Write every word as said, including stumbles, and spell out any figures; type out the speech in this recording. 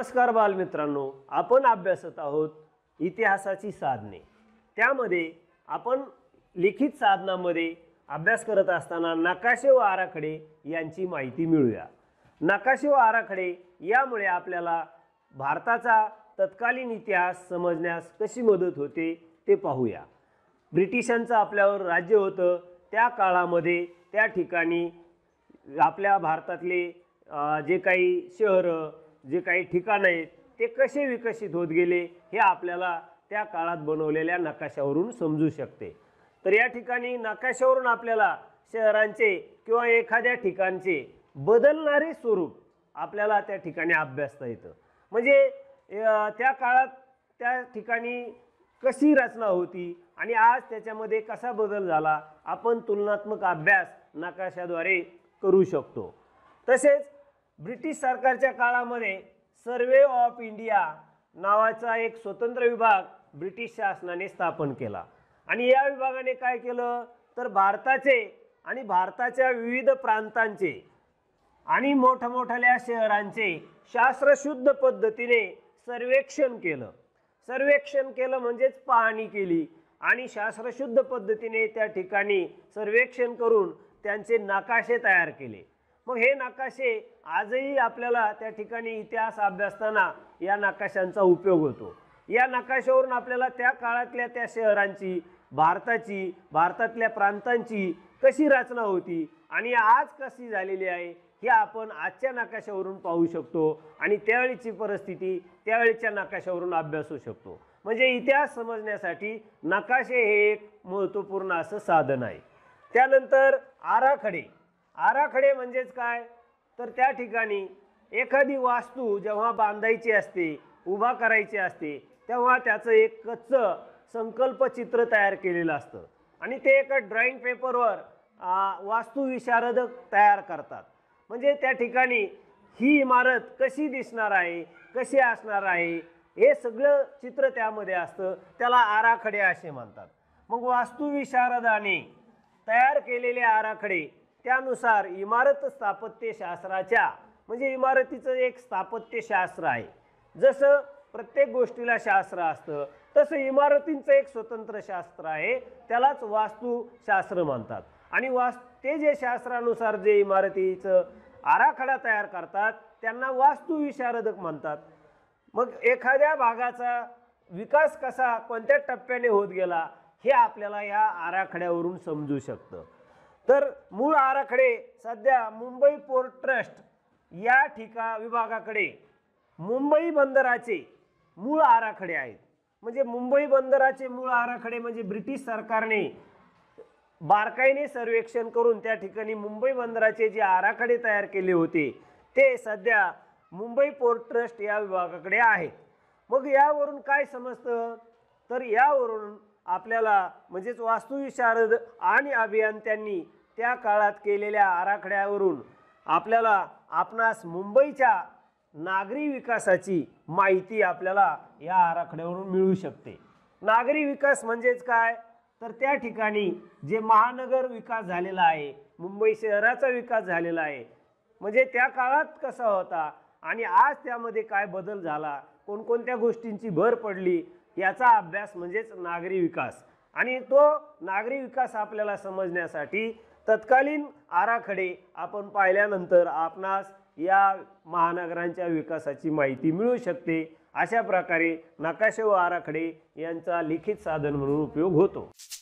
नमस्कार बालमित्रांनो, आपण अभ्यासत आहोत इतिहासाची साधने। त्यामध्ये आपण लिखित साधनांमध्ये अभ्यास करत असताना नकाशे व आराखडे यांची माहिती मिळूया। नकाशे व आराखडे यामुळे आपल्याला भारताचा तत्कालीन इतिहास समजण्यास कशी मदत होते ते पाहूया। ब्रिटिशांचं आपल्यावर राज्य होतं, त्या काळामध्ये त्या ठिकाणी आपल्या भारतातले जे काही शहर जे काही ठिकाण आहेत ते कसे विकसित होत गेले हे आपल्याला त्या काळात बनवलेल्या नकाशावरून समजू शकते। तर या ठिकाणी नकाशावरून आपल्याला शहरांचे किंवा एखाद्या ठिकाणचे बदलणारे स्वरूप आपल्याला त्या ठिकाणी अभ्यासता येतं। म्हणजे त्या काळात त्या ठिकाणी कशी रचना होती आणि आज त्याच्यामध्ये कसा बदल झाला आपण तुलनात्मक अभ्यास नकाशाद्वारे करू शकतो। तसेच ब्रिटिश सरकारच्या काळामध्ये सर्वे ऑफ इंडिया नावाचा एक स्वतंत्र विभाग ब्रिटिश शासनाने स्थापन केला आणि या विभागाने काय केलं तर भारताचे आणि भारताच्या विविध प्रांतांचे आणि मोठमोठ्या शहरांचे शास्त्रशुद्ध पद्धतीने सर्वेक्षण केलं। सर्वेक्षण केलं म्हणजेच पाहणी केली आणि शास्त्रशुद्ध पद्धतीने त्या ठिकाणी सर्वेक्षण करून त्यांचे नकाशे तयार केले। मग हे नकाशे आजही आपल्याला त्या ठिकाणी इतिहास अभ्यासताना या नकाशांचा उपयोग होतो। या नकाशावरून आपल्याला त्या काळातल्या त्या शहरांची, भारताची, भारतातल्या प्रांतांची कशी रचना होती आणि आज कशी झालेली आहे हे आपण आजच्या नकाशावरून पाहू शकतो आणि त्यावेळीची परिस्थिती त्यावेळीच्या नकाशावरून अभ्यासू शकतो। म्हणजे इतिहास समजण्यासाठी नकाशे हे एक महत्त्वपूर्ण असं साधन आहे। त्यानंतर आराखडे। आराखडे म्हणजेच काय तर त्या ठिकाणी एखादी वास्तू जेव्हा बांधायची असते, उभा करायची असते, तेव्हा त्याचं एक कच्चं संकल्पचित्र तयार केलेलं असतं आणि ते एका ड्रॉइंग पेपरवर वास्तुविशारद तयार करतात। म्हणजे त्या ठिकाणी ही इमारत कशी दिसणार आहे, कशी असणार आहे हे सगळं चित्र त्यामध्ये असतं, त्याला आराखडे असे म्हणतात। मग वास्तुविशारदाने तयार केलेले आराखडे त्यानुसार इमारत स्थापत्यशास्त्राच्या म्हणजे इमारतीचं एक स्थापत्यशास्त्र आहे। जसं प्रत्येक गोष्टीला शास्त्र असतं तसं इमारतींचं एक स्वतंत्र शास्त्र आहे, त्यालाच वास्तुशास्त्र म्हणतात। आणि वास ते जे शास्त्रानुसार जे इमारतीचं आराखडा तयार करतात त्यांना वास्तुविशारदक म्हणतात। मग एखाद्या भागाचा विकास कसा कोणत्या टप्प्याने होत गेला हे आपल्याला या आराखड्यावरून समजू शकतं। तर मूळ आराखडे सध्या मुंबई पोर्ट ट्रस्ट या ठिका विभागाकडे मुंबई बंदराचे मूळ आराखडे आहेत। म्हणजे मुंबई बंदराचे मूळ आराखडे म्हणजे ब्रिटिश सरकारने बारकाईने सर्वेक्षण करून त्या ठिकाणी मुंबई बंदराचे जे आराखडे तयार केले होते ते सध्या मुंबई पोर्ट ट्रस्ट या विभागाकडे आहेत। मग यावरून काय समजतं तर यावरून आपल्याला म्हणजेच वास्तुविशारद आणि अभियंत्यांनी त्या काळात केलेल्या आराखड्यावरून आपल्याला आपणास मुंबईच्या नागरी विकासाची माहिती आपल्याला या आराखड्यावरून मिळू शकते। नागरी विकास म्हणजेच काय तर त्या ठिकाणी जे महानगर विकास झालेला आहे, मुंबई शहराचा विकास झालेला आहे, म्हणजे त्या काळात कसा होता आणि आज त्यामध्ये काय बदल झाला, कोणकोणत्या गोष्टींची भर पडली याचा अभ्यास म्हणजेच नागरी विकास। आणि तो नागरी विकास आपल्याला समजण्यासाठी तत्कालीन आराखडे आपण पाहिल्यानंतर आपणास या महानगरांच्या विकासाची माहिती मिळू शकते। अशा प्रकारे नकाशे व आराखडे यांचा लिखित साधन म्हणून उपयोग होतो।